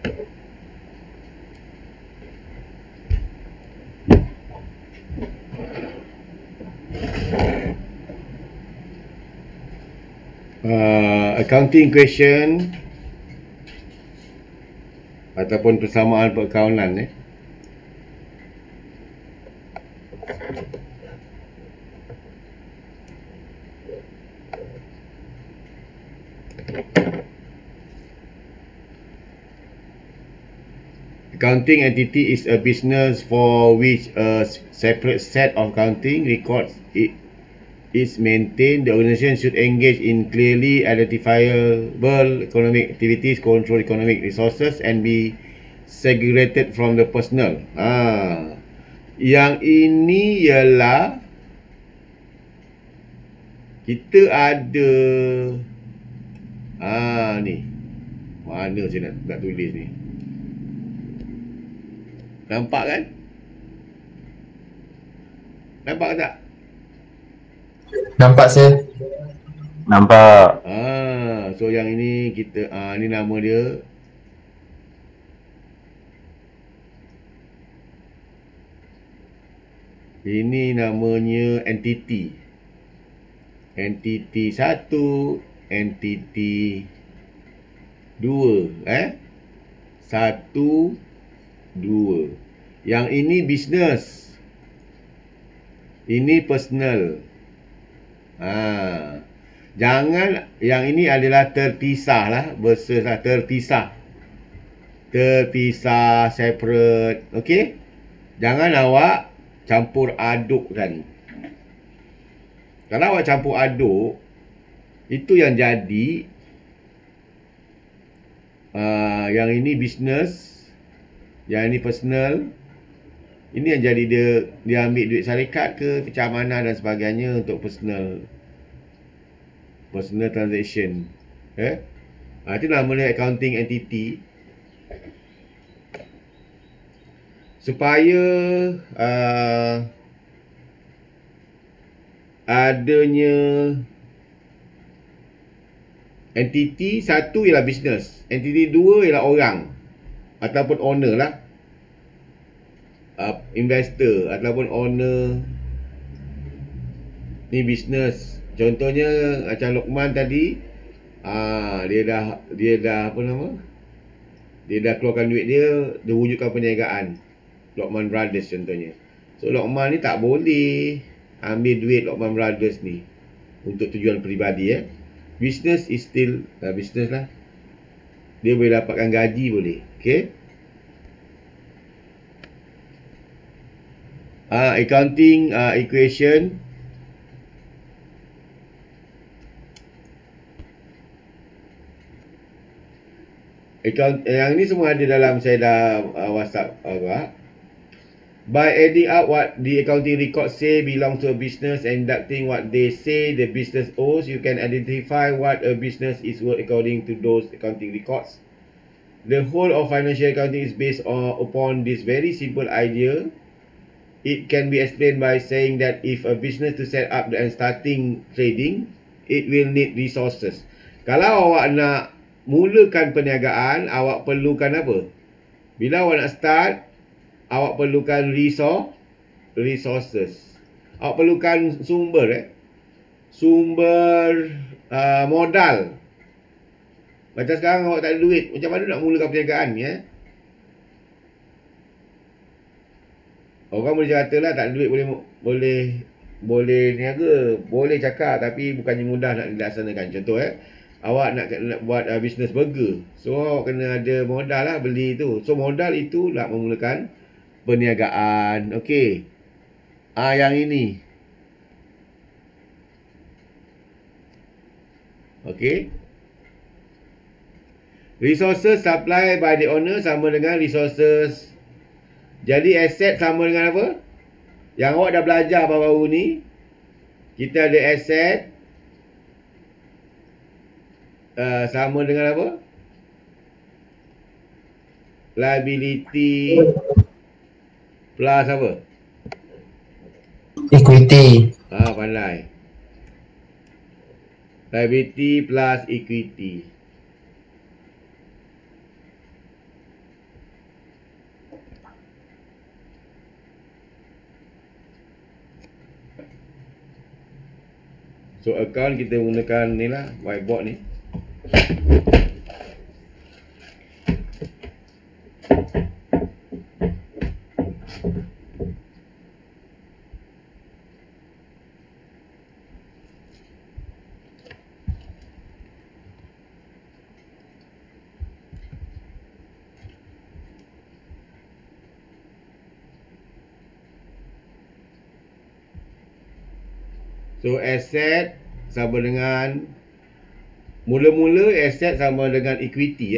Accounting question ataupun persamaan perakaunan Accounting entity is a business for which a separate set of accounting records is maintained. The organization should engage in clearly identifiable economic activities, control economic resources, and be segregated from the personnel. Yang ini ialah kita ada ni. Mana saya nak tulis ni? Nampak kan? Nampak tak? Nampak saya. Nampak. So yang ini kita ni nama dia. Ini namanya entity. Entity 1, entity 2, 1, 2. Yang ini business. Ini personal. Jangan, yang ini adalah terpisah lah, versus lah, terpisah, separate. Okey, jangan awak campur adukkan. Kalau awak campur aduk, itu yang jadi yang ini business, yang ini personal. Ini yang jadi dia ambil duit syarikat ke macam mana dan sebagainya untuk personal transaction. Itu namanya accounting entity. Supaya adanya entity satu ialah business, entity dua ialah orang ataupun owner lah, investor ataupun owner. Ni business. Contohnya macam Lokman tadi, dia dah apa nama? Dia dah keluarkan duit dia wujudkan perniagaan. Lokman Brothers contohnya. So Lokman ni tak boleh ambil duit Lokman Brothers ni untuk tujuan peribadi. Business is still business lah. Dia boleh dapatkan gaji boleh. Okay. Accounting equation. Yang ni semua ada dalam saya dah WhatsApp By adding up what the accounting records say belong to a business and deducting what they say the business owes, you can identify what a business is worth according to those accounting records. The whole of financial accounting is based upon this very simple idea. It can be explained by saying that if a business to set up and starting trading, it will need resources. Kalau awak nak mulakan perniagaan, awak perlukan apa? Bila awak nak start, awak perlukan resources. Awak perlukan sumber modal. Macam sekarang awak tak ada duit, macam mana nak mulakan perniagaan ni? Orang boleh katalah tak ada duit boleh niaga, boleh cakap, tapi bukannya mudah nak dilaksanakan. Contoh awak nak buat bisnes burger. So awak kena ada modal lah beli tu. So modal itu nak memulakan perniagaan. Okey. Yang ini. Okey. Resources supply by the owner sama dengan resources. Jadi aset sama dengan apa? Yang awak dah belajar baru-baru ni. Kita ada aset sama dengan apa? Liability plus apa? Equity. Pandai. Liability plus equity. So account kita gunakan ni lah, whiteboard ni. So asset sama dengan, mula-mula asset sama dengan equity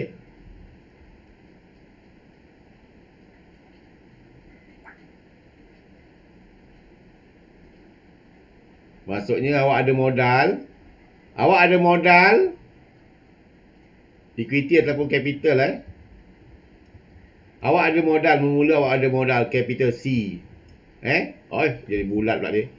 Maksudnya awak ada modal, equity ataupun capital Awak ada modal, mula awak ada modal capital C. Jadi bulat pula dia.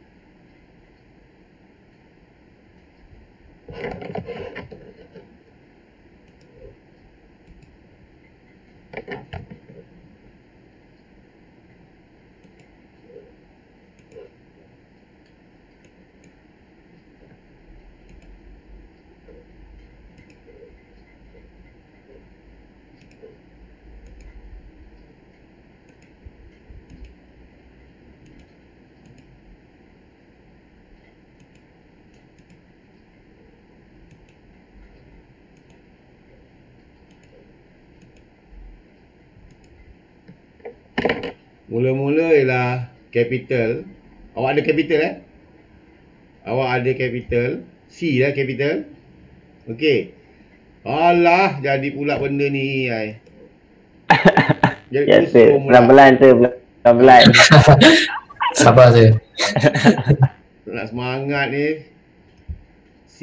Mula-mula ialah capital. Awak ada capital Awak ada capital C lah, capital. Okey. Alah, jadi pula benda ni Jadi Ya tu, pelan-pelan tu, pelan-pelan. Sabar tu. Nak semangat ni. C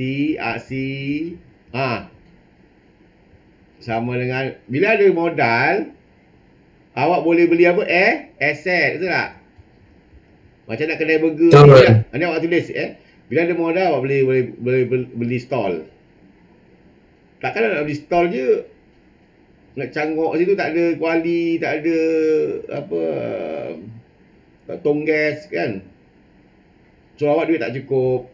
sama dengan, bila ada modal, awak boleh beli apa? Asset, betul tak? Macam nak kedai burger ni. Ni awak tulis bila ada modal awak boleh beli stall. Takkan nak beli stall je nak cangok situ, tak ada kuali, tak ada apa, tong gas kan. So awak duit tak cukup.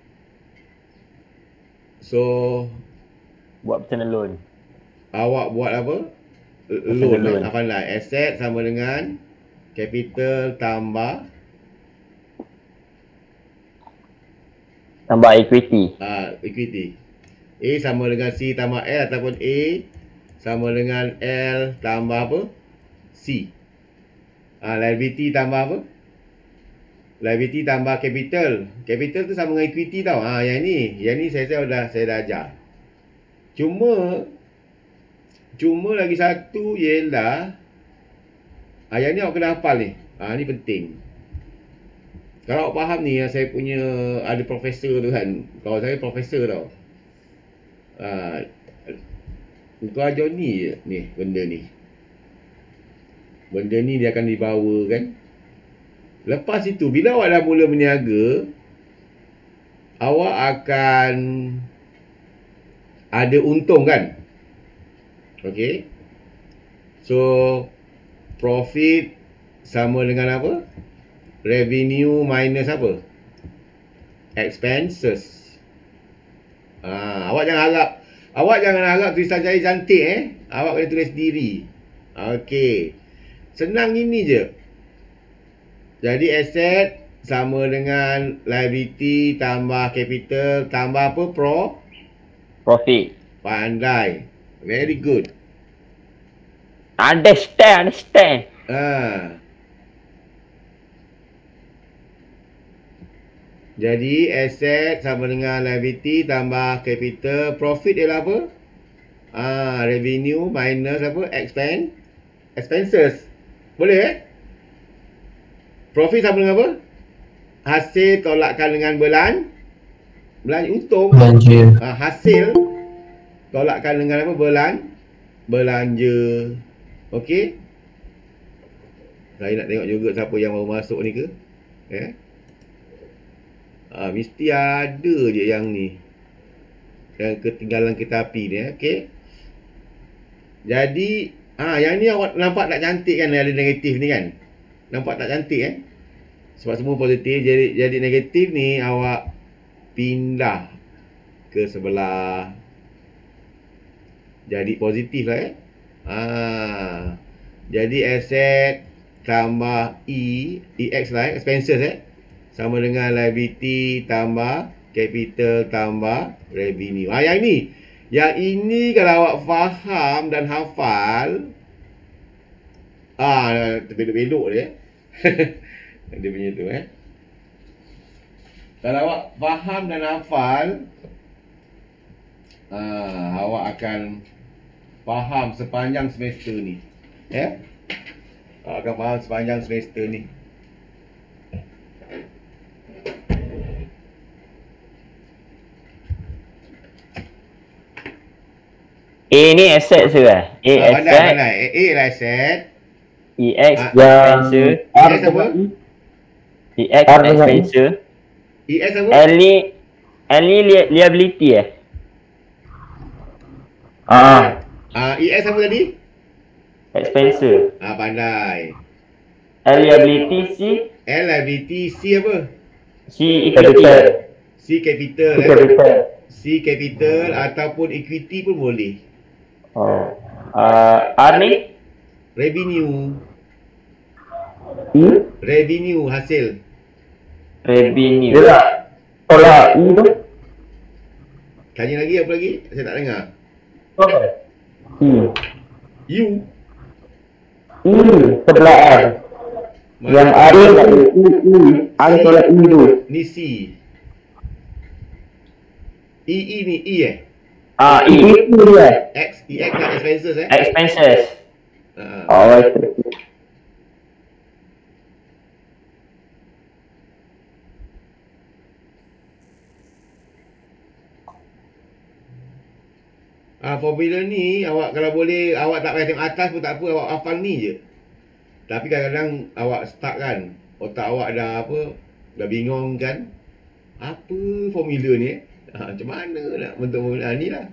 So Buat personal loan. awak buat apa? Loan. Apa lah? Asset sama dengan capital tambah equity. Equity. A sama dengan C tambah L, ataupun A sama dengan L tambah apa? C. Liability tambah apa? Liability tambah capital. Capital tu sama dengan equity tau. Yang ni saya dah ajar. Cuma lagi satu ialah yang ni awak kena hafal ni. Ni penting. Kalau awak faham ni, saya punya ada profesor tu kan. Kawan saya profesor tau. Kau ajar ni je ni, benda ni. Benda ni dia akan dibawa kan. Lepas itu, bila awak dah mula berniaga, awak akan ada untung kan. Okay. So profit sama dengan apa? Revenue minus apa? Expenses. Awak jangan harap tulisan saya cantik Awak kena tulis sendiri. Okey. Senang ini je. Jadi asset sama dengan liability tambah capital tambah apa? Profit. Pandai. Very good. Understand. Jadi asset sama dengan liability tambah capital. Profit ialah apa? Revenue minus apa? Expenses. Boleh Profit sama dengan apa? Hasil tolakkan dengan belanja untung. Belanja. Hasil tolakkan dengan apa? Belanja. Okey. Saya nak tengok juga siapa yang baru masuk ni ke. Mesti ada je yang ni. Yang ketinggalan kereta api ni. Okey. Jadi yang ni awak nampak tak cantik kan, ada negatif ni kan. Nampak tak cantik Sebab semua positif. Jadi negatif ni awak pindah ke sebelah. Jadi positif lah Jadi aset tambah EX lah expenses sama dengan liability tambah capital tambah revenue. Yang ini kalau awak faham dan hafal, terbelok-belok dia. Dia punya tu Kalau awak faham dan hafal, awak akan faham sepanjang semester ni. Awak akan faham sepanjang semester ni. A ni asset ke? A asset. Pandai. A lah asset. EX EX expenses. apa? EX expenses. EX apa? L ni liability EX apa tadi? Expenses. Pandai. L liability, C. L liability, C apa? C equity. C capital C capital ataupun equity pun boleh. R ni Revenue. Revenue hasil. revenue. Tolak I tu. Tanya lagi apa lagi? Saya tak dengar. U. Sebelah R. Yang R ni tak ada R tolak I tu. Ni C. ni E I tu dia. EX nak expenses Expenses. Formula ni awak kalau boleh awak tak payah tengok atas pun tak apa, awak hafal ni je. Tapi kadang-kadang awak stuck kan, otak awak dah bingung kan, apa formula ni macam mana nak bentuk formula ni lah.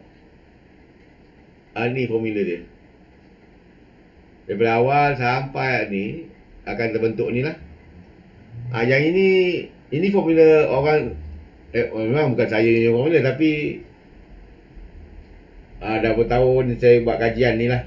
Ni formula dia. Daripada awal sampai ni akan terbentuk ni lah. Yang ini formula orang memang bukan saya yang formula, tapi dah bertahun saya buat kajian ni lah.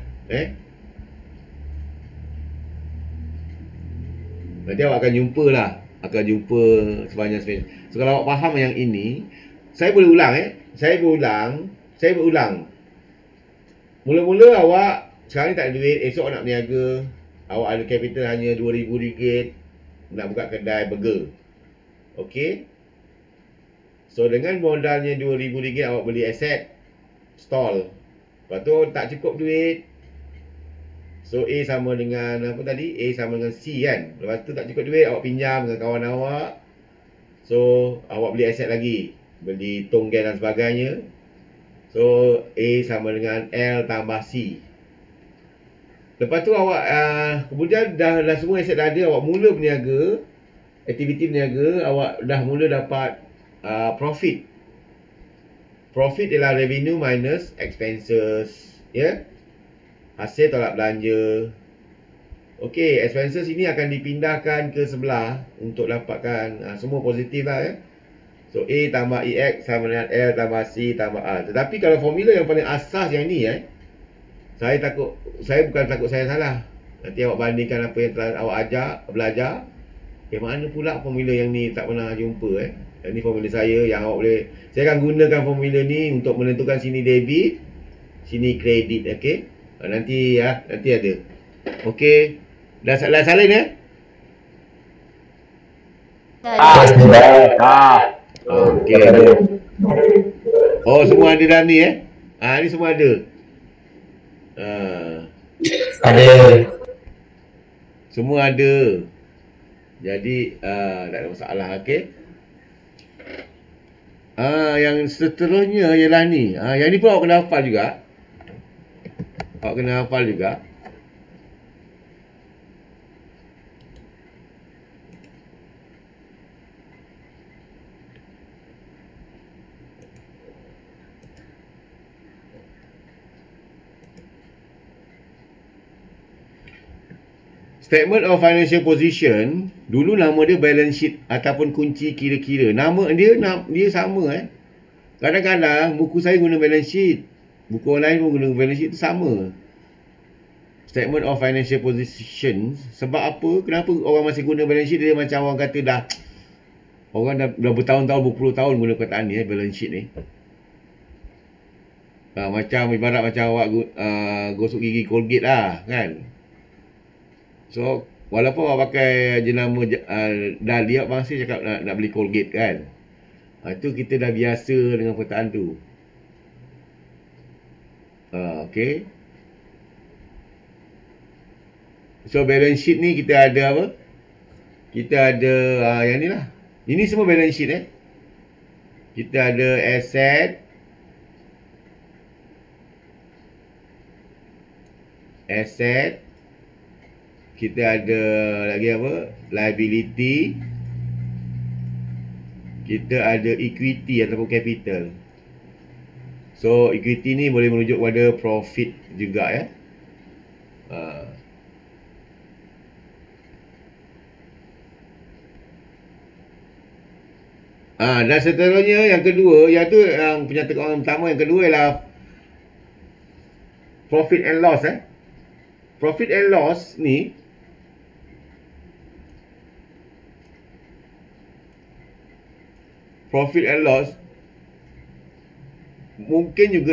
Nanti awak akan jumpa lah. Sepanjang semester. So kalau awak faham yang ini, saya boleh ulang Saya berulang. Mula-mula awak sekarang ni tak ada duit, esok nak berniaga, awak ada capital hanya RM2,000 nak buka kedai burger. Okey. So dengan modalnya RM2,000 awak beli aset stall. Lepas tu tak cukup duit. So A sama dengan apa tadi? A sama dengan C kan. Lepas tu tak cukup duit, awak pinjam dengan kawan awak. So awak beli aset lagi, beli tonggen dan sebagainya. So A sama dengan L tambah C. Lepas tu awak kemudian dah semua aset dah ada, awak mula berniaga, aktiviti berniaga, awak dah mula dapat profit. Profit ialah revenue minus expenses, hasil tolak belanja. Okey, expenses ini akan dipindahkan ke sebelah untuk dapatkan semua positif lah So A tambah EX sama dengan L tambah C tambah R. Tetapi kalau formula yang paling asas yang ni saya bukan takut saya salah. Nanti awak bandingkan apa yang telah awak belajar. Mana pula formula yang ni tak pernah jumpa Yang ni formula saya yang awak boleh. Saya akan gunakan formula ni untuk menentukan sini debit, sini kredit. Okey. Nanti ada. Okey. Dah salin Okey. Oh, semua ada dalam ni ni semua ada. Ada. Semua ada. Jadi tak ada masalah. Okey. Yang seterusnya ialah ni. Yang ni pun awak kena hafal juga. Statement of financial position, dulu nama dia balance sheet ataupun kunci kira-kira. Nama dia sama Kadang-kadang buku saya guna balance sheet. Buku orang lain pun guna balance sheet, tu sama. Statement of financial position. Sebab apa? Kenapa orang masih guna balance sheet? Dia macam orang kata orang dah bertahun-tahun, berpuluh tahun guna perkataan ni, balance sheet ni. Macam ibarat macam awak gosok gigi Colgate lah, kan? So, walaupun awak pakai jenama Dahlia, bangsa cakap nak beli Colgate, kan? Itu kita dah biasa dengan perkataan tu. Okay. So, balance sheet ni kita ada apa? Kita ada yang ni lah. Ini semua balance sheet Kita ada asset. Kita ada lagi apa? Liability. Kita ada equity ataupun capital. So, equity ni boleh merujuk pada profit juga dan seterusnya yang kedua, yang penyatakan pertama, yang kedua ialah profit and loss Profit and loss ni mungkin juga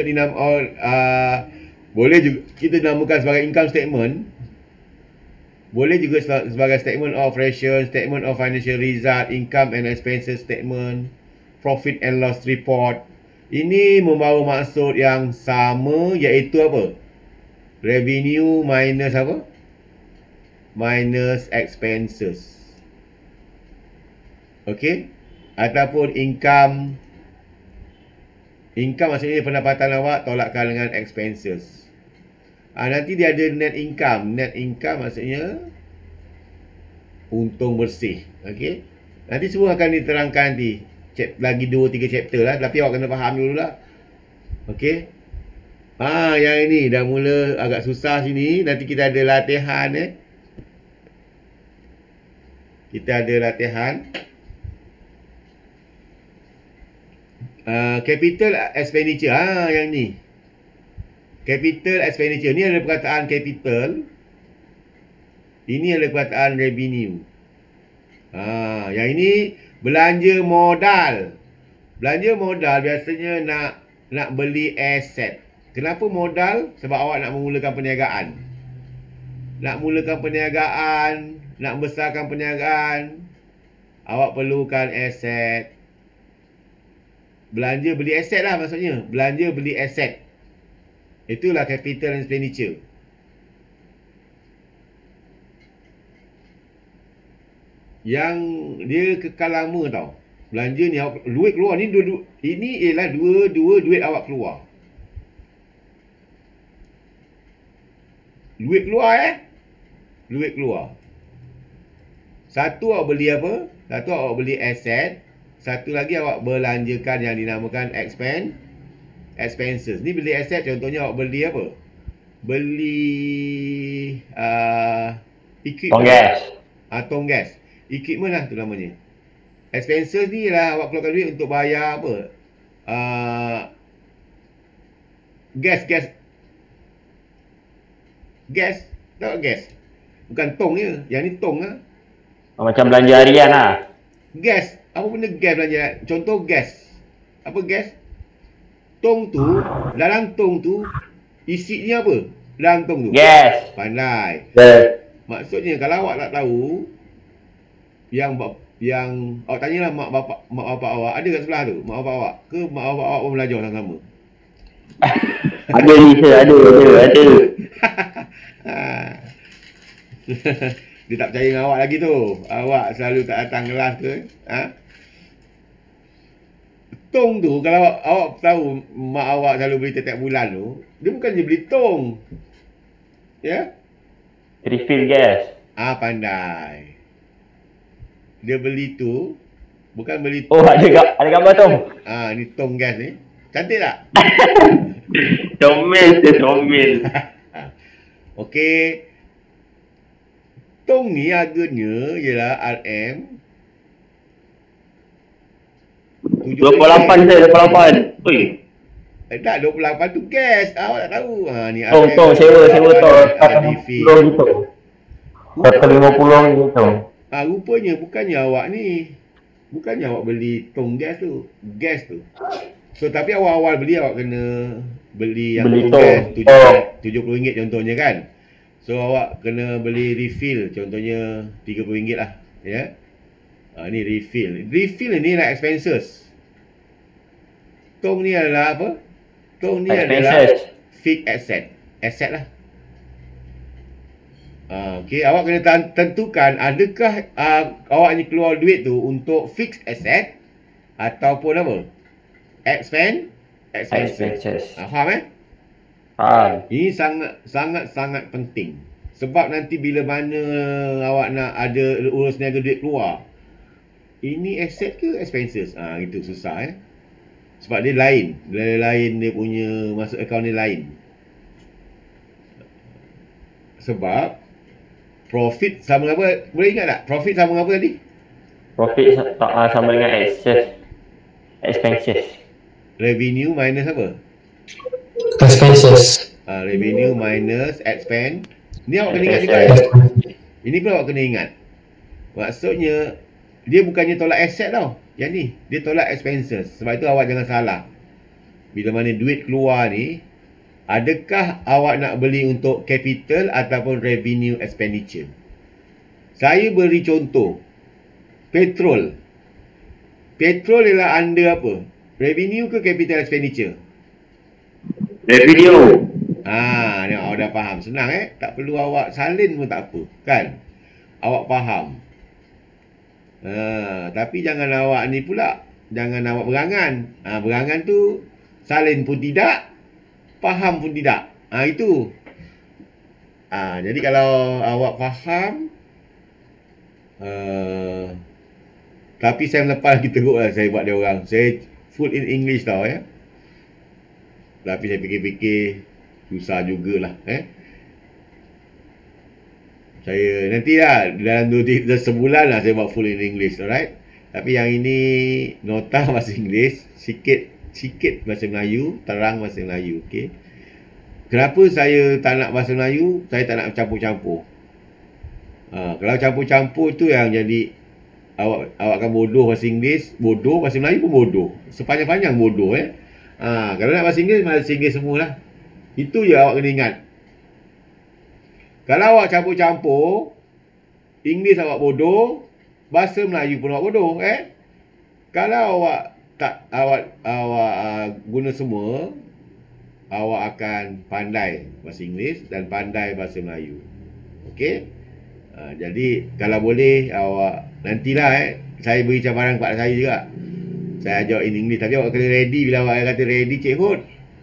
boleh juga kita namakan sebagai income statement. Boleh juga sebagai statement of ration, statement of financial result, income and expenses statement, profit and loss report. Ini membawa maksud yang sama, iaitu apa? Revenue minus apa? Minus expenses. Okay? Ataupun income. Income maksudnya pendapatan awak tolakkan dengan expenses. Nanti dia ada net income. Net income maksudnya untung bersih. Okay? Nanti semua akan diterangkan nanti. Lagi 2-3 chapter lah. Tapi awak kena faham dulu lah. Okay? Yang ini dah mula agak susah sini. Nanti kita ada latihan Kita ada latihan. Capital expenditure. Yang ni. Capital expenditure. Ni ada perkataan capital. Ini ada perkataan revenue. Yang ini belanja modal. Belanja modal biasanya nak beli aset. Kenapa modal? Sebab awak nak memulakan perniagaan. Nak besarkan perniagaan, awak perlukan aset. Belanja beli aset lah maksudnya. Belanja beli aset. Itulah capital expenditure. Yang dia kekal lama tau. Belanja ni duit keluar ni ini ialah dua duit awak keluar. Duit keluar. Satu awak beli apa? Satu awak beli aset. Satu lagi awak belanjakan yang dinamakan expenses. Ni beli aset, contohnya awak beli apa? Beli equipment. Tonggas. Equipment lah tu namanya. Expenses ni lah awak keluarkan duit untuk bayar apa? Gas. Tahu gas? Bukan tong je. Yang ni tong lah. Macam belanja harian lah. Gas. Apa benda gas belanja? Contoh gas. Apa gas? Tong tu, dalam tong tu, isinya apa? Dalam tong tu? Gas. Pandai. Maksudnya kalau awak tak tahu, yang awak tanyalah mak bapak awak, ada kat sebelah tu? Mak bapak awak? Ke mak bapak awak pun belajar sama-sama? Ada ni sir, ada. Dia tak percaya dengan awak lagi tu. Awak selalu tak datang kelas tu. Tong tu, kalau awak tahu mak awak selalu beli setiap bulan tu, dia bukan je beli tong. Ya? Refill gas. Pandai. Dia beli tu, bukan beli tong. Oh, ada gambar tong. Ni tong gas ni. Cantik tak? Comel. Okey. tong ni harganya ialah RM 28 saya, 28. Ui. Tak, 28 tu gas. Awak tak tahu. Ni Tong sewa tong. ada refill. gitu. 150 gitu. Rupanya bukannya awak ni. Bukannya awak beli tong gas tu. Gas tu. So, tapi awal-awal beli awak kena beli yang Beli tong tong. gas RM70 contohnya kan. So, awak kena beli refill. Contohnya RM30 lah. Ya. Ni refill. Refill ni lah expenses. Tong ni adalah apa? Tong ni adalah fixed asset. Asset lah. Okay, awak kena tentukan adakah awak ni keluar duit tu untuk fixed asset ataupun apa? Expenses. Faham Ini sangat penting. Sebab nanti bila mana awak nak ada urus niaga duit keluar, ini asset ke expenses? Itu susah Sebab dia lain. Dia punya masuk akaun dia lain. Sebab profit sama apa? Boleh ingat tak? Profit sama apa tadi? Profit sama dengan expenses. Revenue minus apa? Expenses. Revenue minus expense. Ni awak kena ingat juga Ini pun awak kena ingat. Maksudnya dia bukannya tolak asset tau. Yang ni dia tolak expenses. Sebab itu awak jangan salah. Bila mana duit keluar ni, adakah awak nak beli untuk capital ataupun revenue expenditure? Saya beri contoh. Petrol. Petrol ialah under apa? Revenue ke capital expenditure? Revenue. Ni awak dah faham. Senang tak perlu awak salin pun tak apa. Kan? Awak faham. Tapi jangan awak ni pula. Jangan awak berangan. Berangan tu salin pun tidak, faham pun tidak. Itu. Jadi kalau awak faham, tapi saya lepas lagi teruk lah saya buat dia orang. Saya full in English tau Tapi saya fikir-fikir susah jugalah Saya nantilah dalam 2-3 sebulan lah saya buat full in English, alright? Tapi yang ini nota bahasa Inggeris, sikit bahasa Melayu, terang bahasa Melayu, okey. Kenapa saya tak nak bahasa Melayu? Saya tak nak campur-campur. Kalau campur-campur tu yang jadi awak akan bodoh bahasa Inggeris, bodoh bahasa Melayu pun bodoh. Sepanjang-panjang bodoh kalau nak bahasa Inggeris semualah. Itu je awak kena ingat. Kalau awak campur-campur, Inggeris awak bodoh, bahasa Melayu pun awak bodoh Kalau awak tak guna semua, awak akan pandai bahasa Inggeris dan pandai bahasa Melayu. Okey? Jadi kalau boleh awak nantilah saya beri cabaran kepada saya juga. Saya ajar in English, tapi awak kena ready. Bila awak kata ready, Cik Hud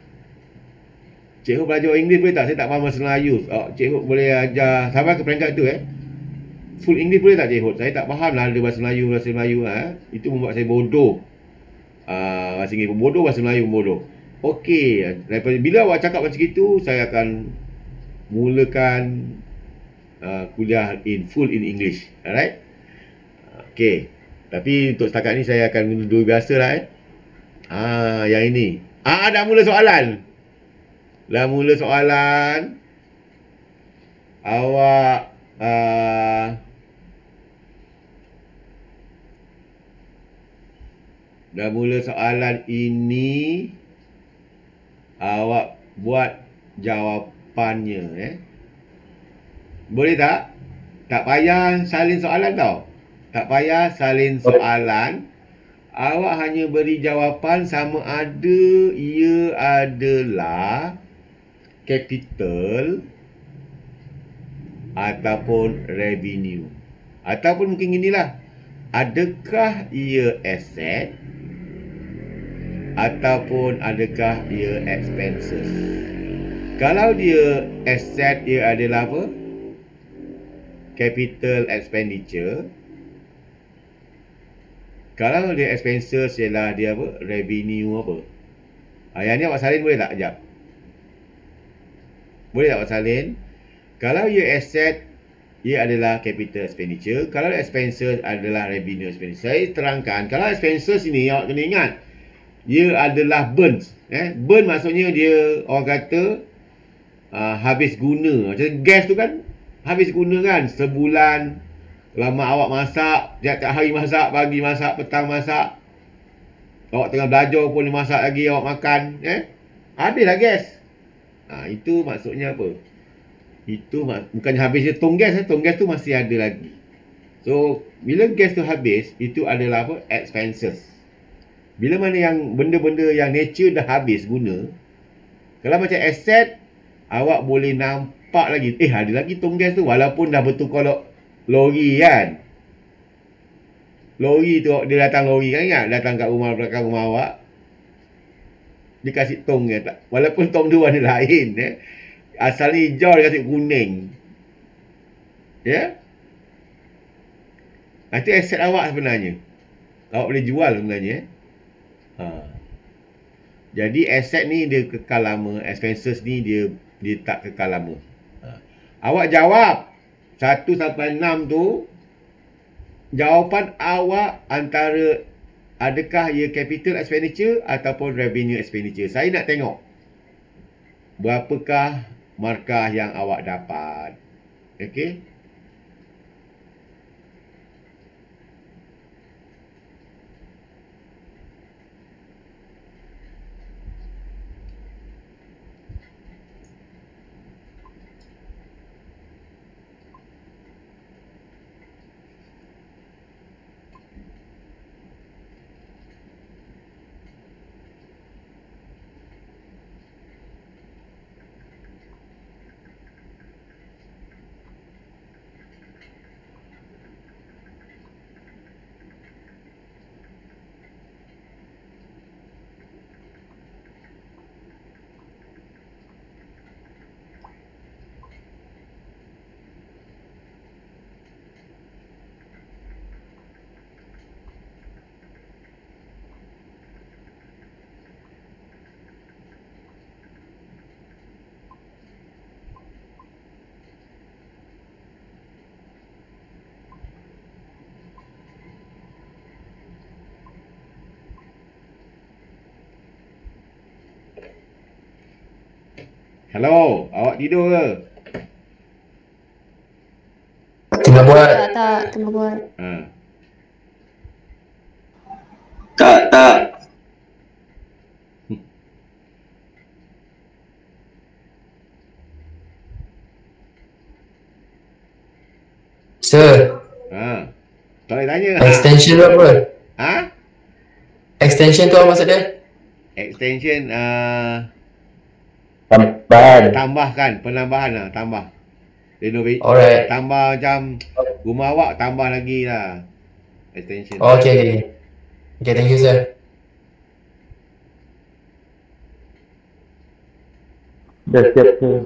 belajar English boleh tak? Saya tak faham bahasa Melayu. Cik Hud boleh ajar sampai ke peringkat tu full English boleh tak Cik Hud? Saya tak faham lah ada bahasa Melayu Itu membuat saya bodoh. Bahasa Inggeris pun bodoh, bahasa Melayu pun bodoh. Okey, bila awak cakap macam itu, saya akan mulakan kuliah full in English. Alright? Okey. Tapi untuk setakat ni saya akan guna dua biasa lah yang ini. Dah mula soalan. Awak dah mula soalan ini. Awak buat jawapannya Boleh tak? Tak payah salin soalan tau. Tak payah salin soalan. Awak hanya beri jawapan sama ada ia adalah capital ataupun revenue. Ataupun mungkin inilah. Adakah ia asset ataupun adakah ia expenses? Kalau dia asset, ia adalah apa? Capital expenditure. Kalau dia expenses, ialah dia apa? Revenue apa? Yang ni awak salin boleh tak? Sekejap. Boleh tak awak salin? Kalau ia asset, ia adalah capital expenditure. Kalau expenses adalah revenue expenditure. Saya terangkan, kalau expenses ini awak kena ingat, ia adalah burn. Burn maksudnya dia, orang kata, habis guna. Macam gas tu kan, habis guna kan. Sebulan, lama awak masak, tiap-tiap hari masak, pagi masak, petang masak. Awak tengah belajar pun dia masak lagi, awak makan. Habislah gas. Itu maksudnya apa? Itu bukannya habis je tong gas. Tong gas tu masih ada lagi. So, bila gas tu habis, itu adalah apa? Expenses. Bila mana yang benda-benda yang nature dah habis guna, kalau macam aset, awak boleh nampak lagi, ada lagi tong gas tu, walaupun dah bertukar lori kan. Lori tu, dia datang lori kan, ingat? Datang kat rumah, belakang rumah awak, dia kasih tong dia tak. Walaupun tong tu warna lain, asalnya hijau, dia kasih kuning. Ya? Itu aset awak sebenarnya. Awak boleh jual sebenarnya. Jadi aset ni dia kekal lama, expenses ni dia tak kekal lama. Awak jawab 1 sampai 6 tu, jawapan awak antara adakah ia capital expenditure ataupun revenue expenditure. Saya nak tengok berapakah markah yang awak dapat. Okey? Hello, awak tidur ke? Tengah buat. Tak, tengah buat. Tak. Sir, Tak boleh tanya. extension tu apa? Ha? Extension tu apa maksud dia? Extension Tambahan. tambahkan, penambahan lah, tambah. Renovate. Alright. Tambah macam rumah awak tambah lagi lah. Extension. Okay. Okay, thank you sir. Dah siap sir.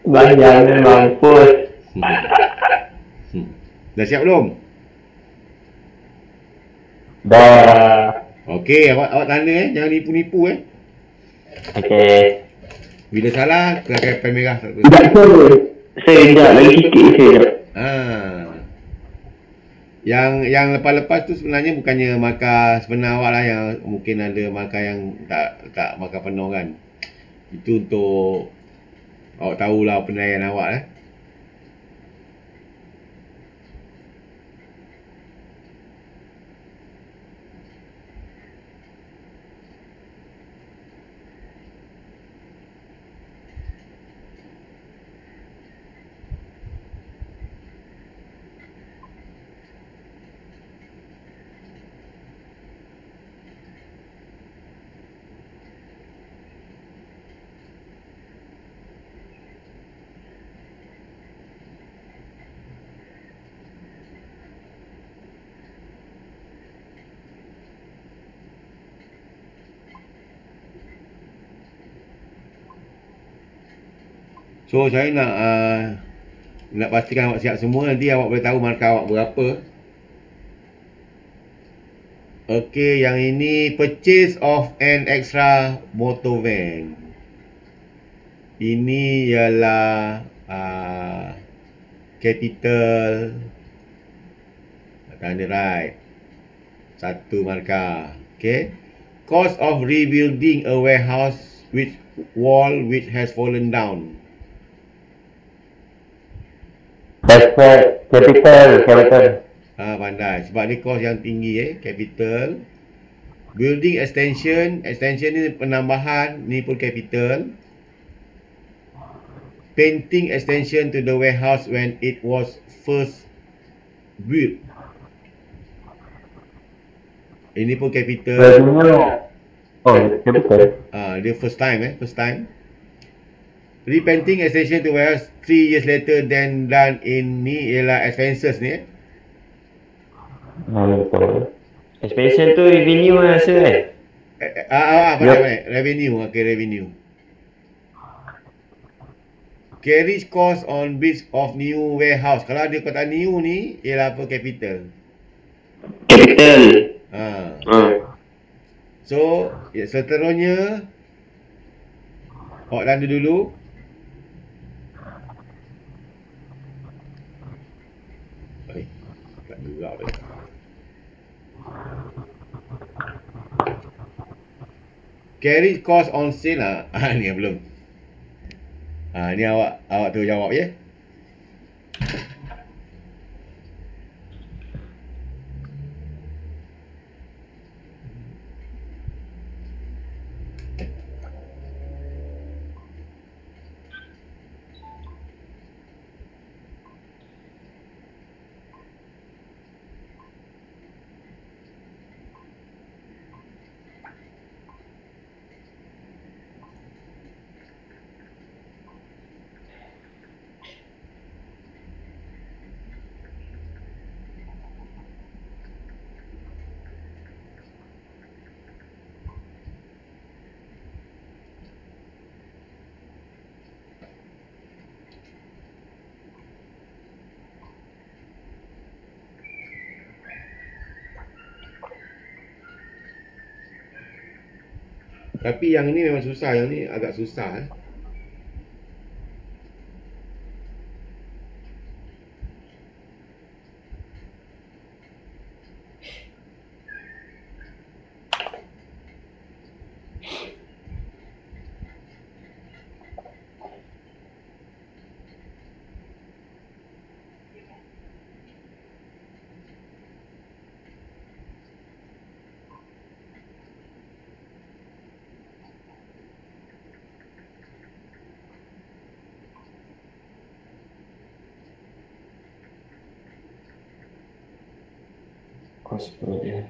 Bayar mampus. Dah siap belum? Dah. Okey, awak tanda jangan nipu-nipu Okey. Bila salah, pakai pen merah. Sekejap saya sekejap lagi sikit saya. Ha. Yang lepas-lepas tu sebenarnya bukannya markah sebenar awak lah, yang mungkin ada markah yang tak markah penuh kan. Itu untuk awak tahulah penilaian awak So saya nak pastikan awak siap semua. Nanti awak boleh tahu markah awak berapa. Okey, yang ini purchase of an extra motor van. Ini ialah capital. Tanda right. Satu markah. Okay. Cost of rebuilding a warehouse which has fallen down. Capital. Pandai. Sebab ni kos yang tinggi capital. Building extension ni penambahan, ni pun capital. Painting extension to the warehouse when it was first built. Ini pun capital. Capital. Dia first time. Repainting extension to warehouse 3 years later than done in ni ialah expenses ni Expansion tu revenue rasa pandai. Revenue. Revenue. Carriage cost on bits of new warehouse. Kalau dia kata new ni ialah apa? Capital. So, seterusnya awak tanda dulu. Tak gerak dah. Carriage cost on sale ni belum. Ni awak tu jawab ya. Tapi yang ni memang susah. Yang ni agak susah kos perolehan.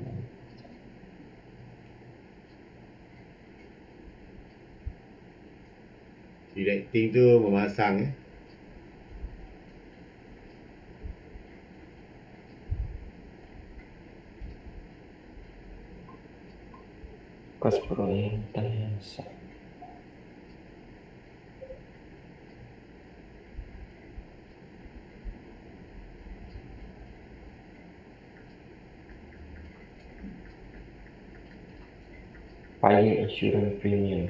Directing tu memasang Kos perolehan tanah yang sah. Fire insurance premium.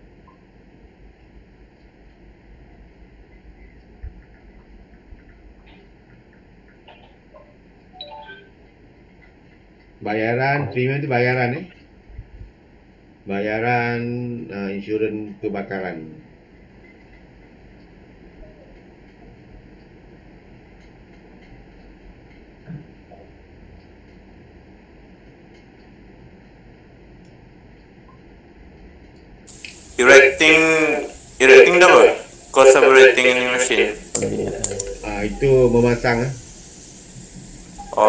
Bayaran premium tu bayaran bayaran insurans kebakaran. Erecting double. Cost of erecting any machine. Itu memasang Oh.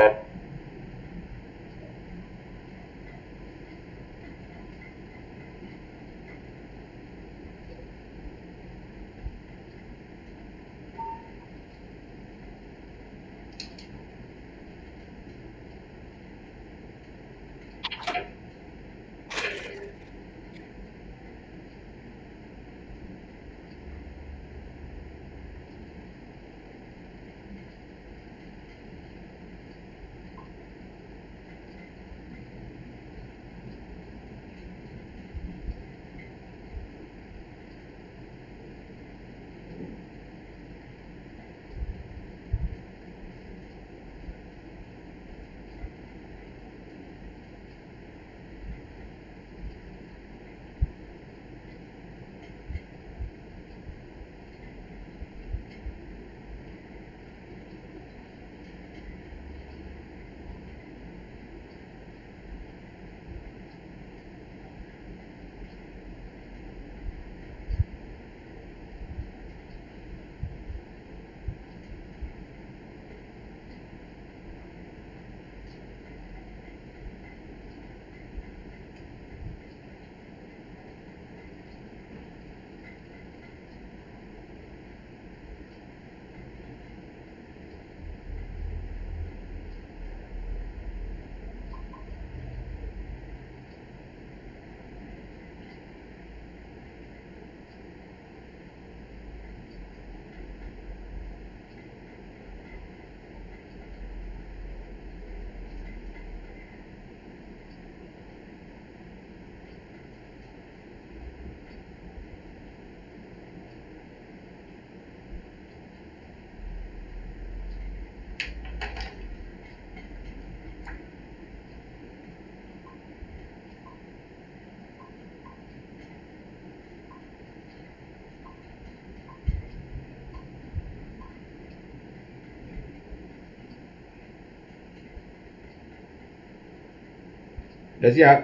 Dah siap?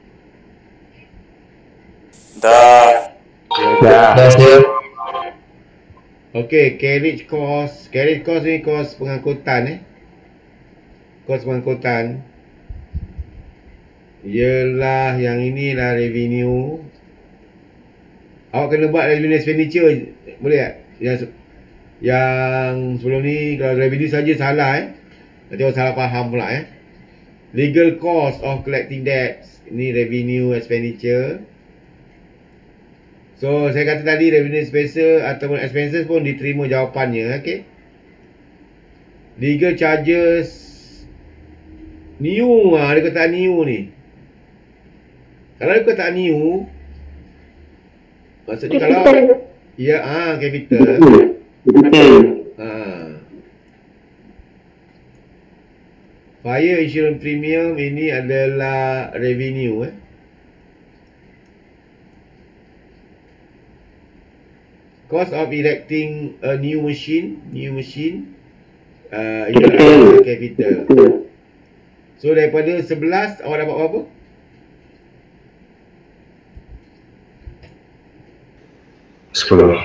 Dah. Dah siap. Okey, carriage cost. Carriage cost ni kos pengangkutan Kos pengangkutan. Ialah yang inilah revenue. Awak kena buat revenue expenditure, boleh tak? Yang sebelum ni kalau revenue saja salah nanti orang salah faham pula Legal cost of collecting debts. Ini revenue expenditure. So saya kata tadi revenue expenditure ataupun expenses pun diterima jawapannya. Okay. Legal charges new dia kata new ni. Kalau dia kata new, maksudnya kalau capital. Fire insurance premium ini adalah revenue Cost of erecting a new machine ialah capital. So daripada 11 awak dapat berapa? Sepuluh.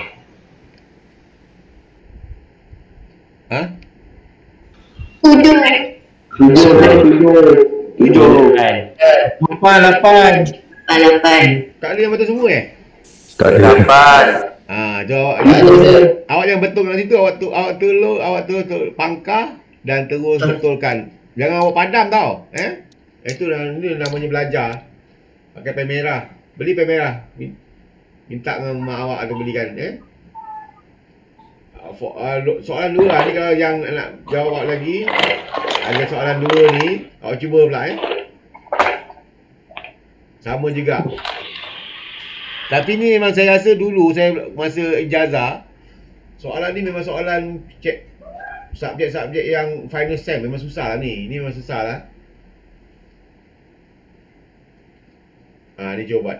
Tujuh. Lapan. Tak ada yang betul semua Tak ada. Awak yang betul kat situ, awak tolong pangkah dan terus betulkan. Jangan awak padam tau. Itu ni namanya belajar. Pakai pen merah. Beli pen merah. Minta dengan mak awak atau belikan soalan dua ni kalau yang nak jawab lagi. Ada soalan dua ni, awak cuba pula Sama juga. Tapi ni memang saya rasa dulu saya masa ijazah, soalan ni memang soalan cek subjek-subjek yang final sem memang susah lah ni. Ni memang susah lah. Ni cuba buat.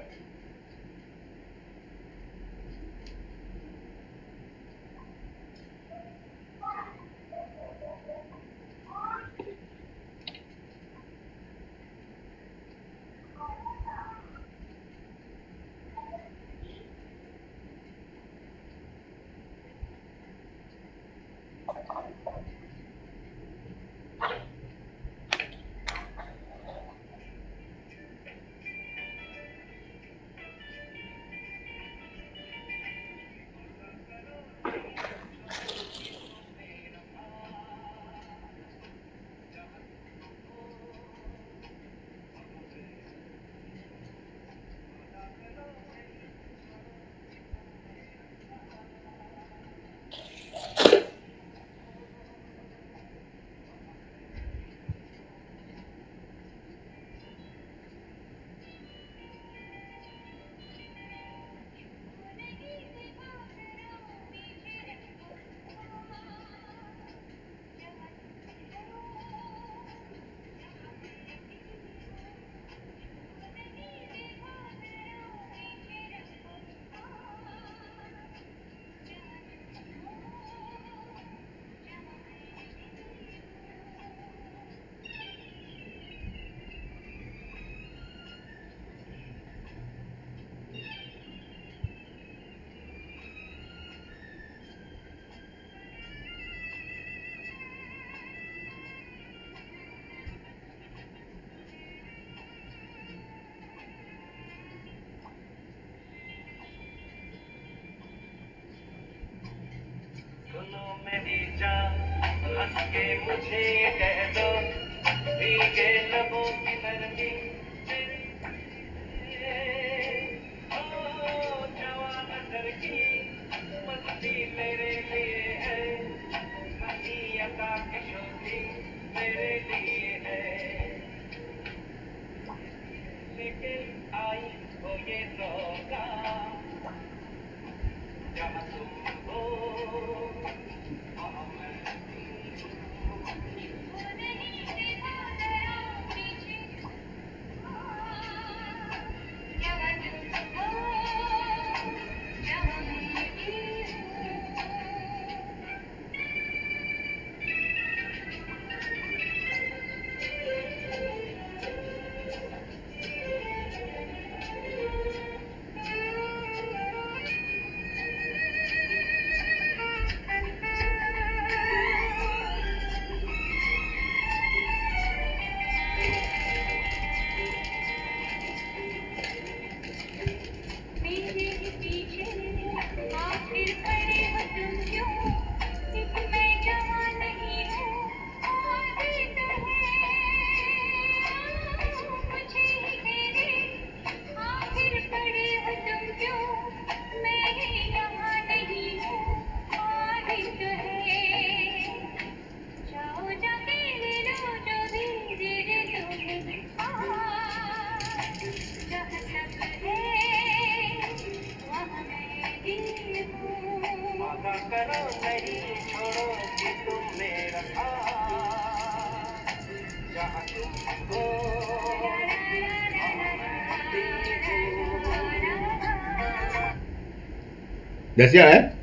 Dah siap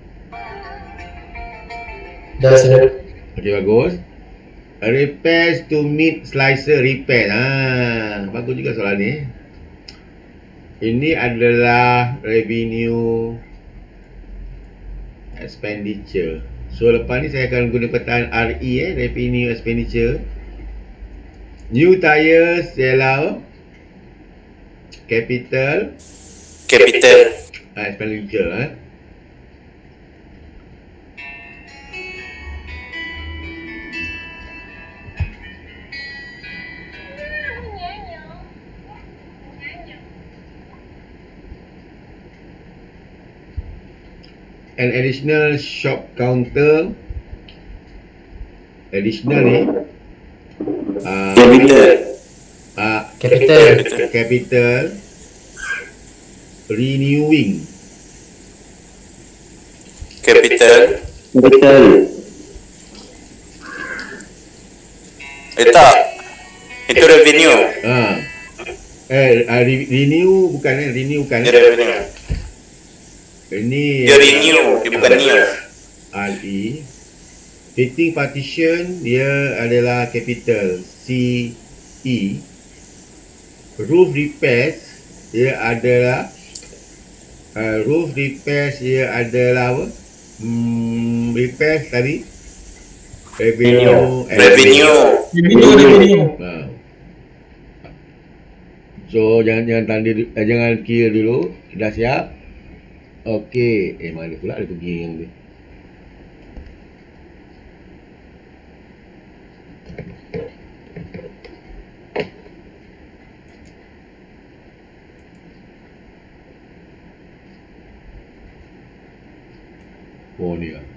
Dah siap. Okey, bagus. Repairs to meat slicer repair. Bagus juga soalan ni. Ini adalah revenue expenditure. So lepas ni saya akan guna perkataan RE revenue expenditure. New tires ialah capital expenditure. An additional shop counter. Additional ni Capital. Capital. Renewing. Capital. Capital. Tak. Itu revenue. Renew bukan renew bukan. Dia revenue. Ini Dia renew, dia bukan new. RE. Heating partition dia adalah capital CE. Roof repairs dia adalah apa? Repairs tadi. Revenue. So jangan tanda jangan kira dulu. Dah siap? Okey. Mana pula dia pergi yang dia? Oh ni lah.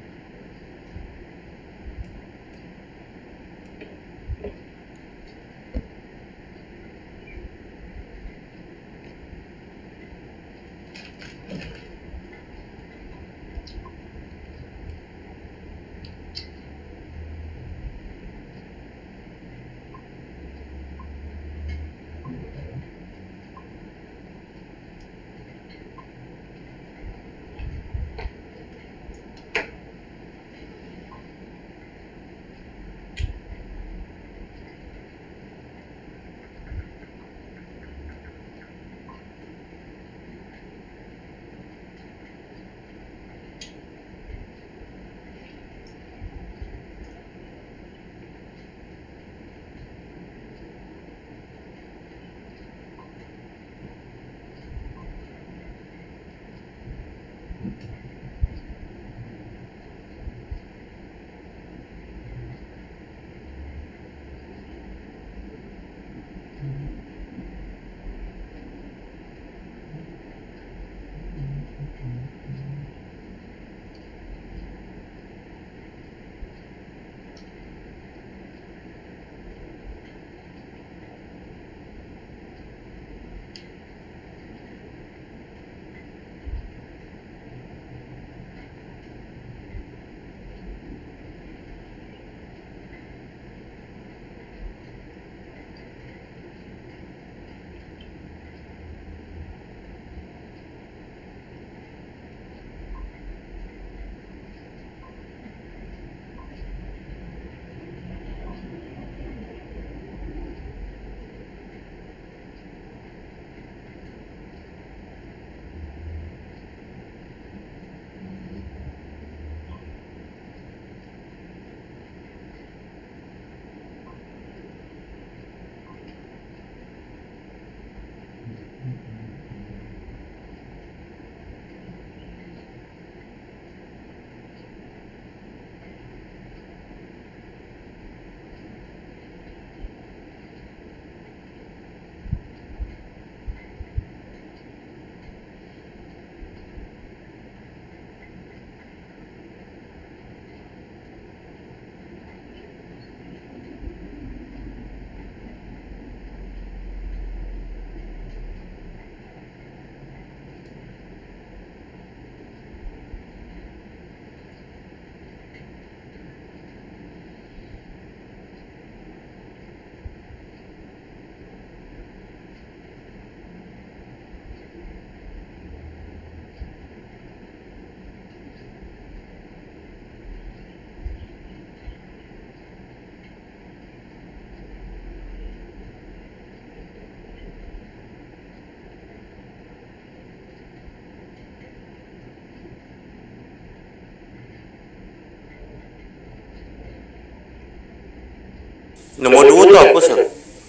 Nombor 2 tu apa sah?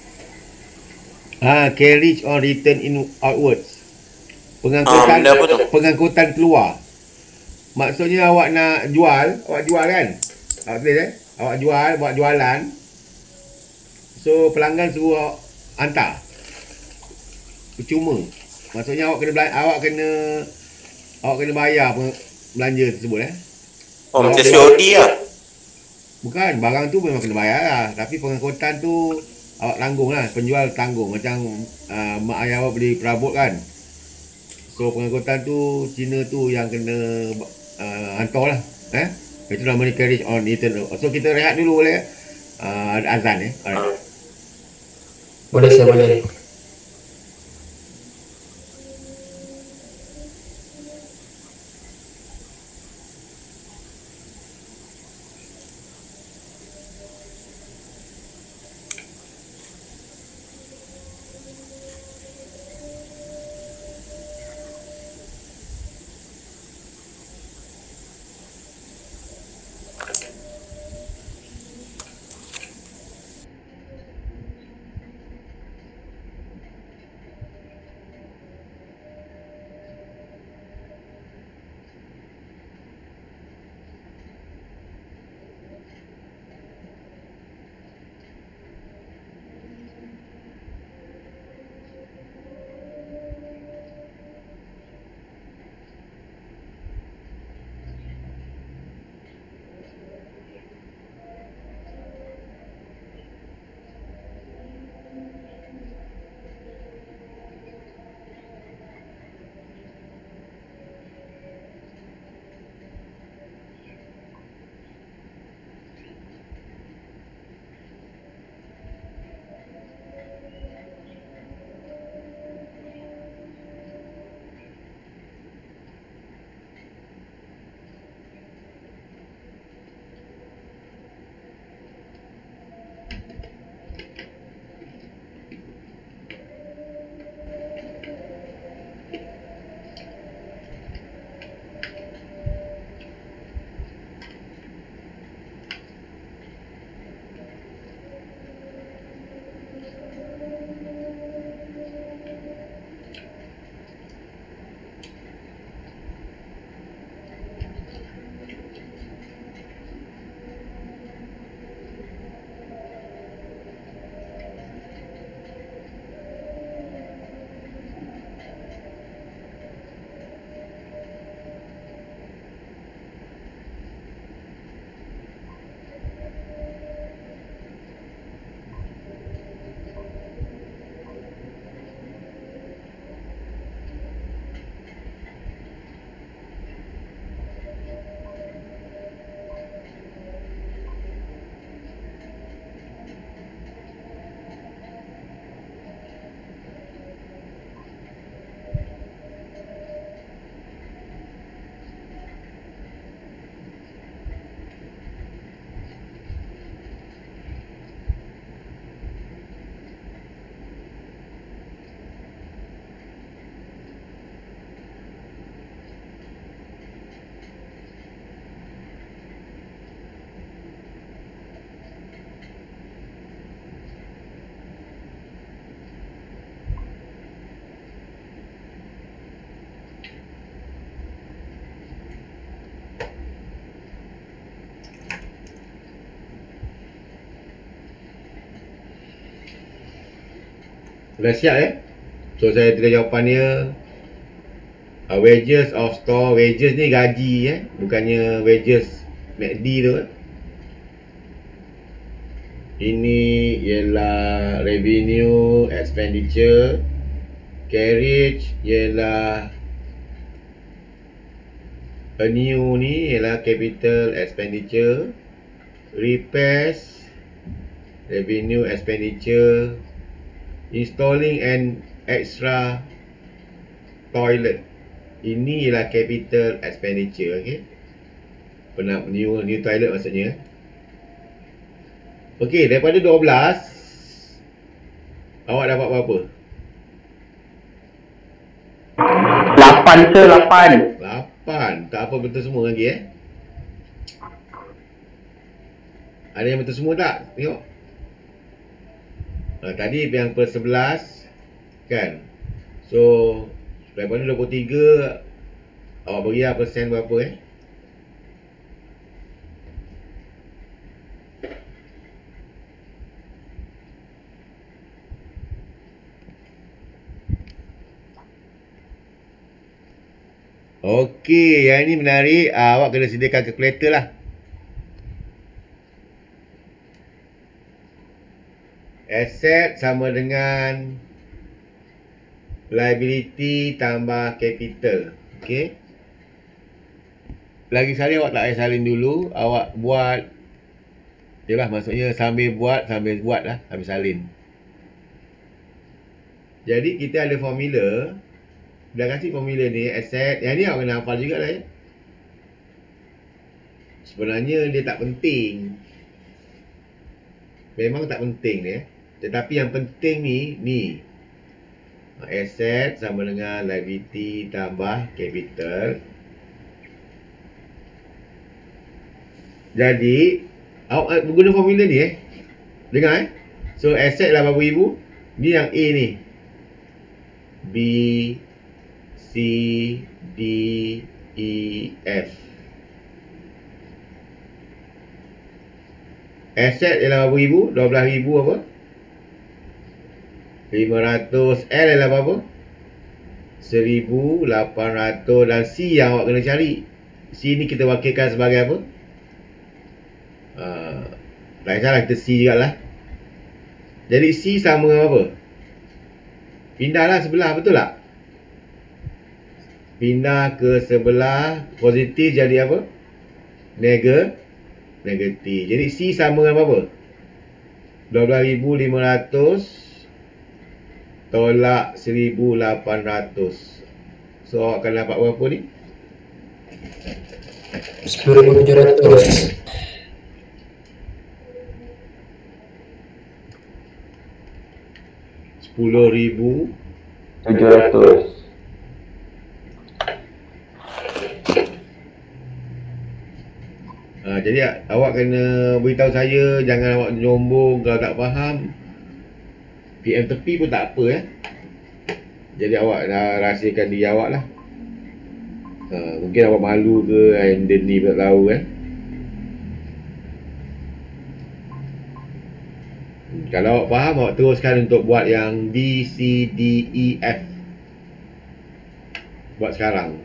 Carriage or return in outwards. Benda apa tu? Pengangkutan keluar. Maksudnya awak nak jual, awak jual kan? Awak jual, buat jualan. So pelanggan suruh awak hantar. Percuma. Maksudnya awak kena bayar belanja tersebut Oh, macam COD lah. Bukan, barang tu memang kena bayar lah. Tapi pengangkutan tu awak tanggung lah, penjual tanggung. Macam mak ayah awak beli perabot kan. So pengangkutan tu Cina tu yang kena hantar lah. Itu namanya carriage on return. So kita rehat dulu boleh? Ada azan Alright. Boleh saya boleh. Dah siap So saya tulis jawapan dia. Wages of store. Wages ni gaji bukannya wages MACD tu. Ini ialah revenue expenditure. Carriage ialah new ni ialah capital expenditure. Repairs revenue expenditure. Installing an extra toilet, ini ialah capital expenditure. New toilet maksudnya. Daripada 12 awak dapat berapa? 8 ke 8? 8. Tak apa, betul semua lagi Ada yang betul semua tak? Tengok. Tadi yang per 11 kan. So daripada 23 awak bagi lah persen berapa Okey, yang ini menarik. Awak kena sediakan kalkulator lah. Asset sama dengan liability tambah capital. Okey. Lagi sekali awak tak payah salin dulu. Awak buat. Yalah, maksudnya sambil buat lah. Sambil salin. Jadi kita ada formula. Dah kasih formula ni, asset. Yang ni awak kena hafal juga lah ya. Sebenarnya dia tak penting. Memang tak penting dia. Tetapi yang penting ni. Asset sama dengan liability tambah capital. Jadi awak guna formula ni dengar So asset lah berapa ribu. Ni yang A ni, B, C, D, E, F. Asset ialah berapa ribu? 12,000 apa? 500. L ialah berapa? 1,800. Dan C yang awak kena cari. C ni kita wakilkan sebagai apa? Tak kisahlah, kita C jugalah. Jadi C sama dengan apa? Pindahlah sebelah, betul tak? Pindah ke sebelah positif jadi apa? Negatif. Jadi C sama dengan apa? 12,500 tolak 1,800. So awak akan dapat berapa ni? 10,700. 700. Jadi awak kena beritahu saya. Jangan awak nyombong. Kalau tak faham, PM tepi pun tak apa Jadi awak dah rahsiakan diri awak lah. Mungkin awak malu ke, and then ni tak tahu Kalau awak faham, awak teruskan untuk buat yang B, C, D, E, F. Buat sekarang.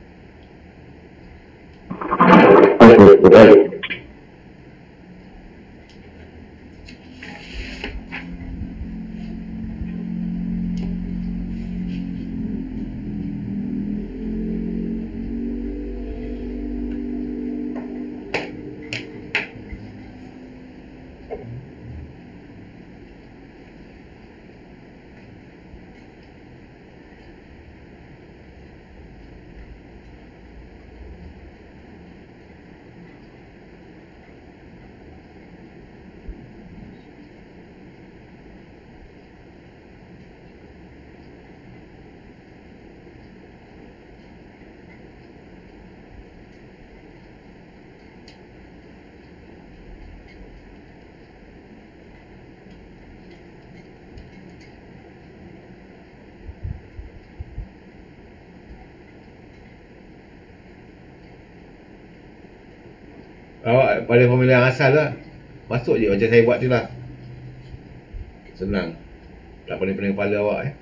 Awak pada formula yang asal lah. Masuk je macam saya buat tu lah. Senang. Tak pening-pening kepala awak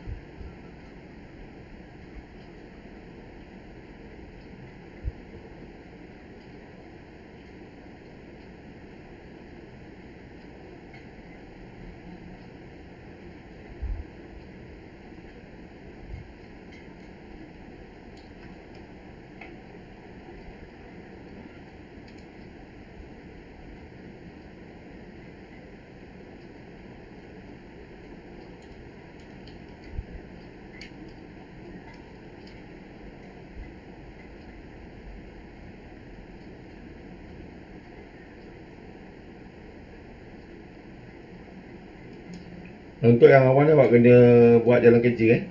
Untuk yang awal ni awak kena buat jalan kecil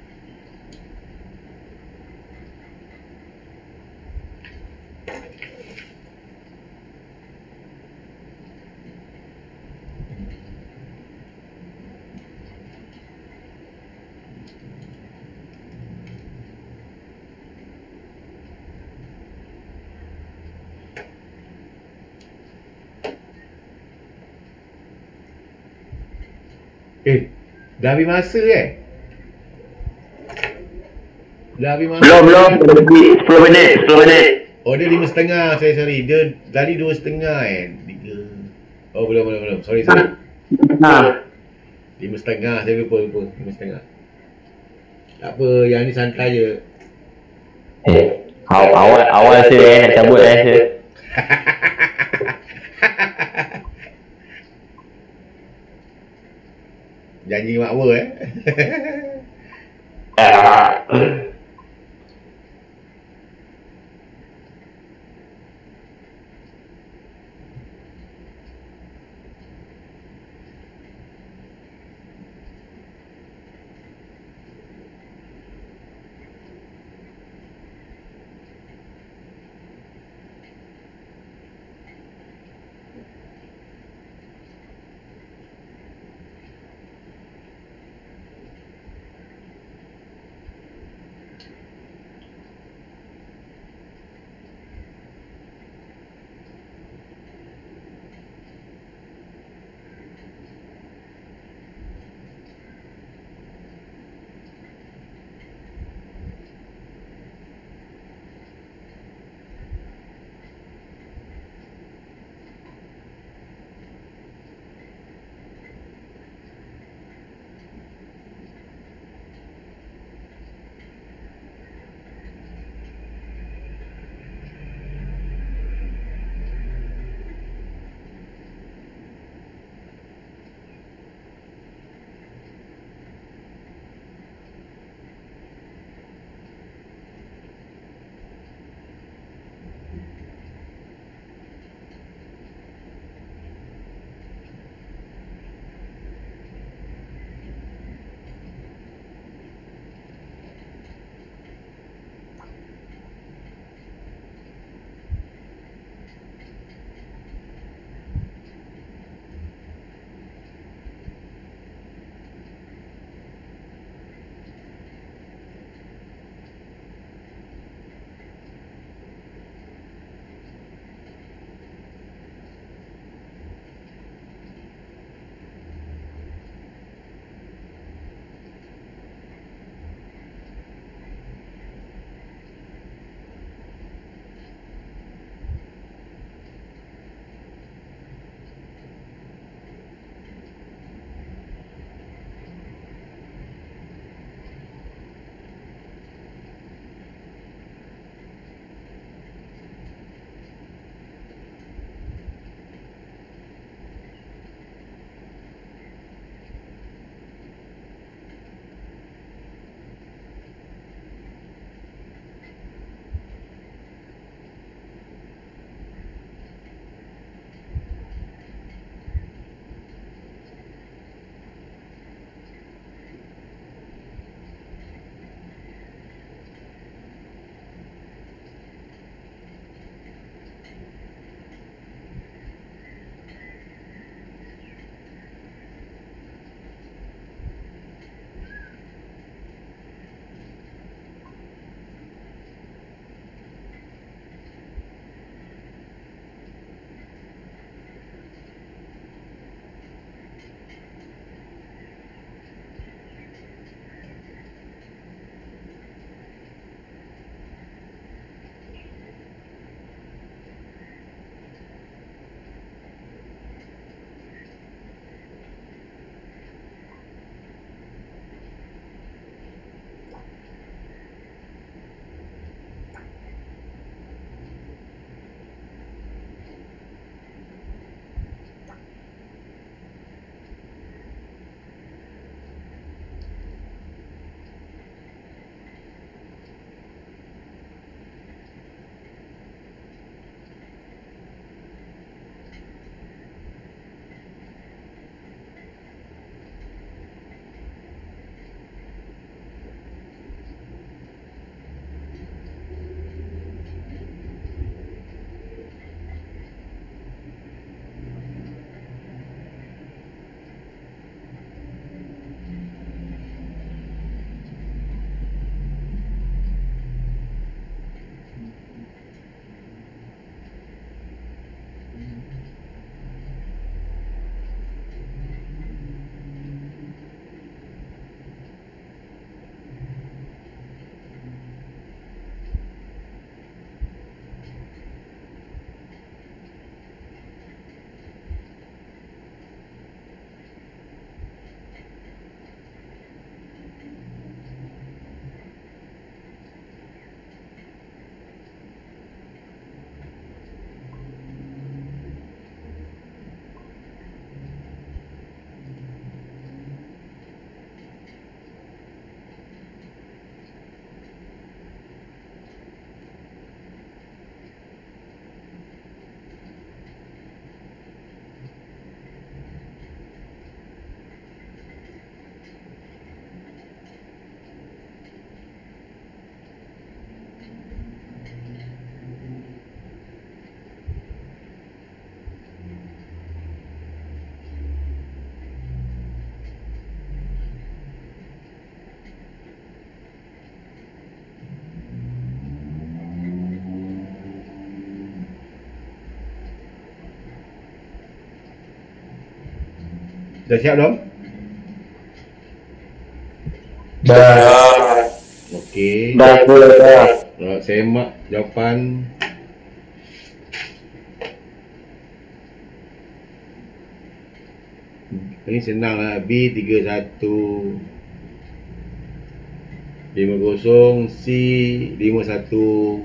Dah habis masa Dah habis masa. Belum. Lebih 10 minit. Oh, dia 5.30. Sorry. Dia tadi 2.30 3. Oh, belum. Sorry. 5.5 saya lupa 5.5. Tak apa, yang ni santai je. Awal saya nak cabut saya. Janji makwa Dah siap belum? Dah. Okey. Dah. Semak jawapan. Ini senang lah. B31 50, C 51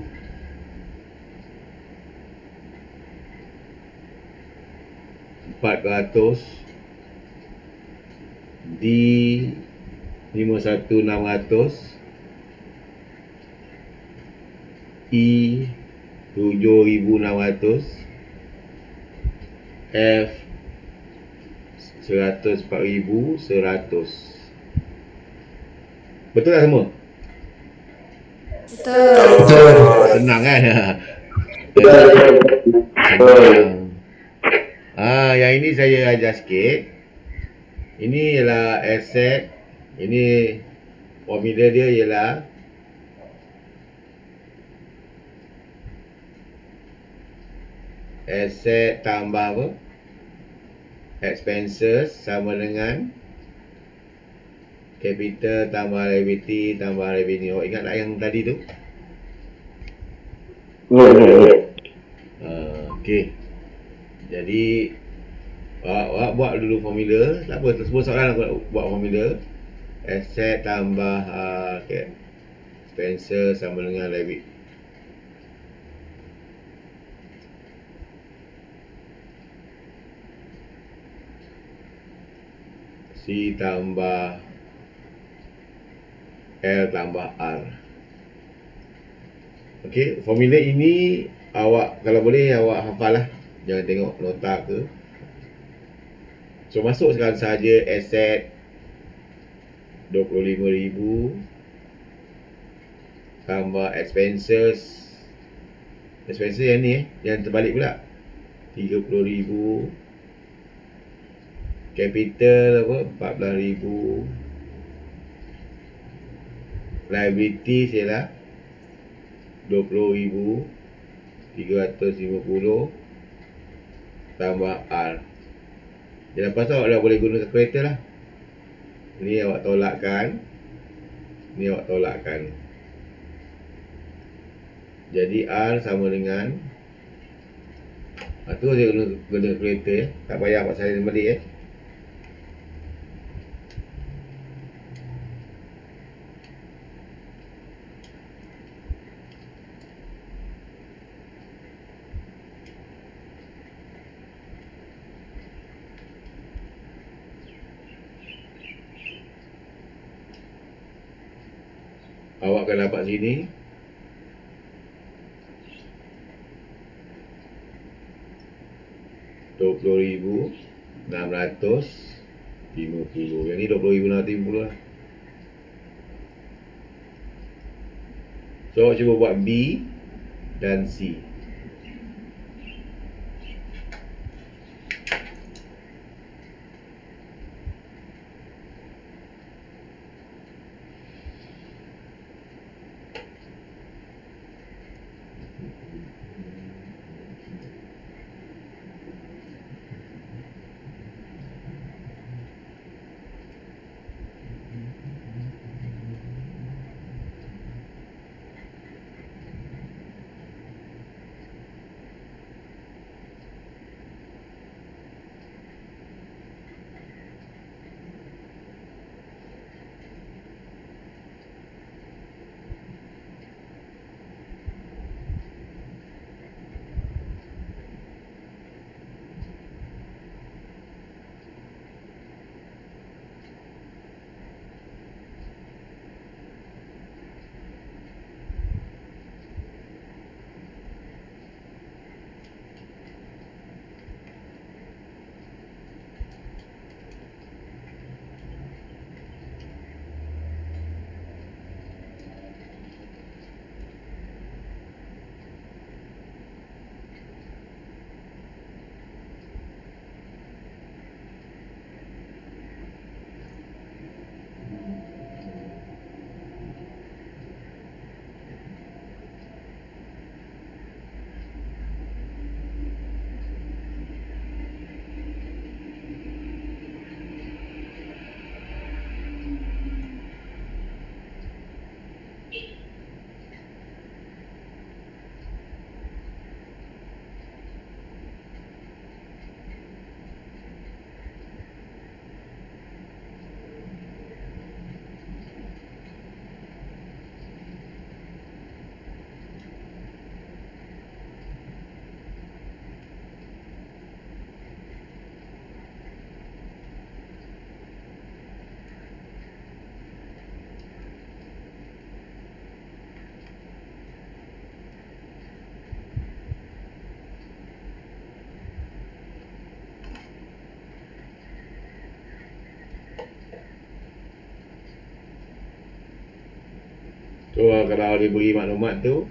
400, D 51 600, E 7600, F 104,100. Betul tak semua? Betul. Senang kan? Betul. Senang. Yang ini saya ajar sikit. Ini ialah asset. Ini formula dia ialah asset tambah apa? Expenses sama dengan capital tambah liability tambah revenue. Ingat tak yang tadi tu? Okey. Jadi awak buat dulu formula. Tak apa, semua soalan aku buat formula. Asset tambah expenses sama dengan liability. C tambah L tambah R. Okey, formula ini awak kalau boleh awak hafal lah. Jangan tengok nota ke. So masuk sekarang saja asset 25,000 tambah expenses yang ni yang terbalik pula 30,000, capital apa 14,000, liabilities ialah 20,350 tambah R. Jadi lepas tu awak dah boleh guna kalkulator lah. Ni awak tolakkan, ni awak tolakkan. Jadi R sama dengan tu saya guna kalkulator tak payah buat saya balik Awak akan dapat sini 20,650. Yang ni 20,650 lah. So awak cuba buat B dan C. So kalau dia beri maklumat tu,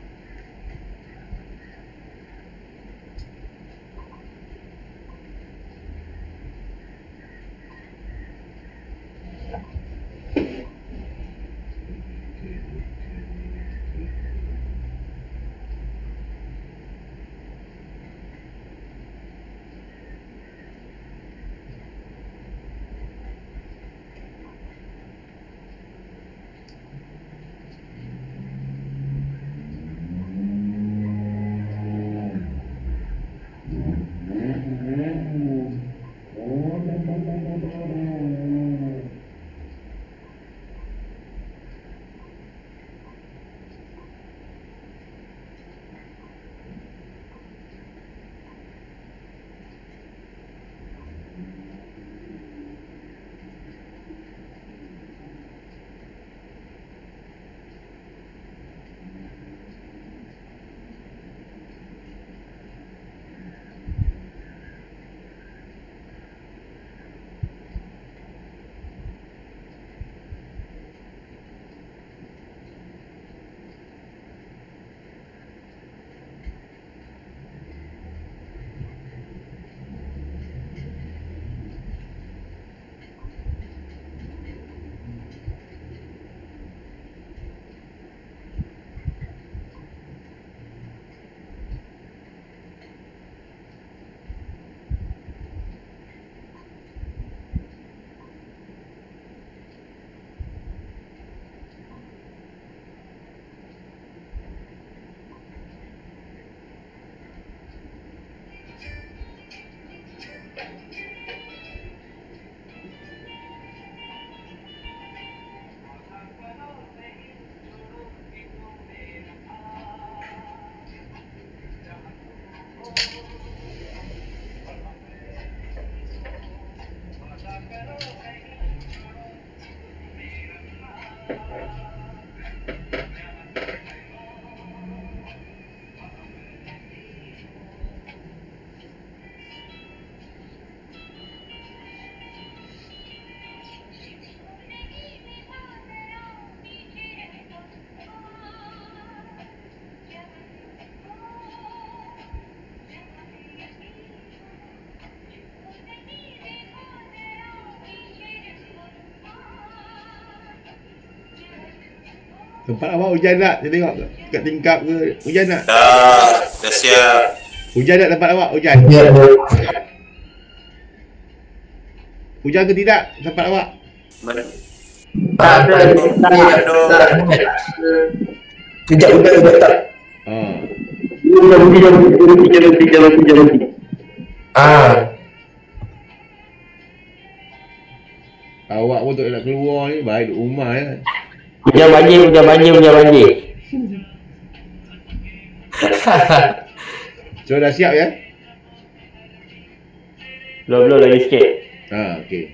tempat awak hujan tak? Saya tengok kat tingkap ke hujan tak? Dah siap. Hujan tak tempat awak? Hujan. Ya, bro. Hujan ke tidak tempat awak? Mana? Ada. Sejak udah tak. Ah. Awak pun tak nak keluar ni, baik duduk rumah ya. Hujan banjir. So dah siap ya? Belum lagi sikit. Okey.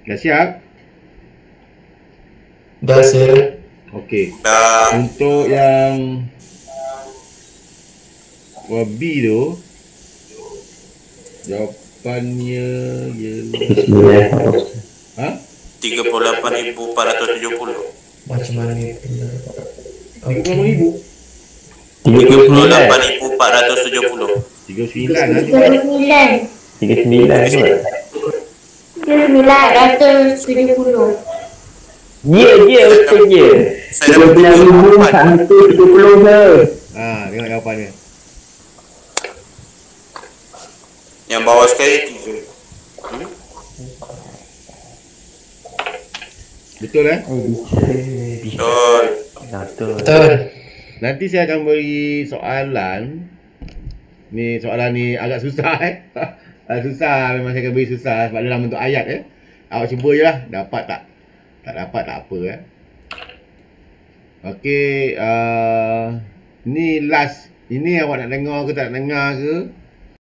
Dah siap? Dah sir. Okey. Dah. Untuk yang B tu, jawapannya ialah ha? 38,470. Macam mana ni? 38,000. 38,470. 39 lah tu. 39 tu. 970. Betul je. Saya dapat 38. 39,170 sir. Tengok jawapannya. Yang bawah sekali 3. Betul Betul. Betul. Nanti saya akan beri soalan. Ni soalan ni agak susah susah, memang saya akan beri susah sebab dalam bentuk ayat Awak cuba je lah, dapat tak? Tak dapat tak apa Okey, ni last. Ini awak nak dengar ke tak nak dengar ke?